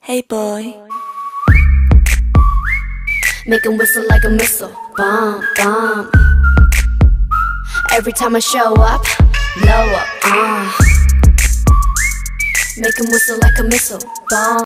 Hey boy, make him whistle like a missile. Bomb, bomb. Every time I show up, blow up. Make him whistle like a missile. Bomb.